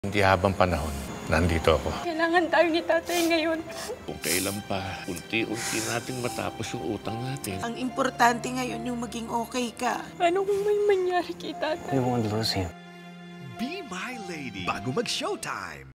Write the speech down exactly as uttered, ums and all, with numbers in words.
Hindi habang panahon, nandito ako. Kailangan tayo ni tatay ngayon. Kung kailan pa, unti-unti nating matapos yung utang natin. Ang importante ngayon yung maging okay ka. Ano kung may mangyari kay tatay? We won't lose him. Be My Lady, bago mag-showtime.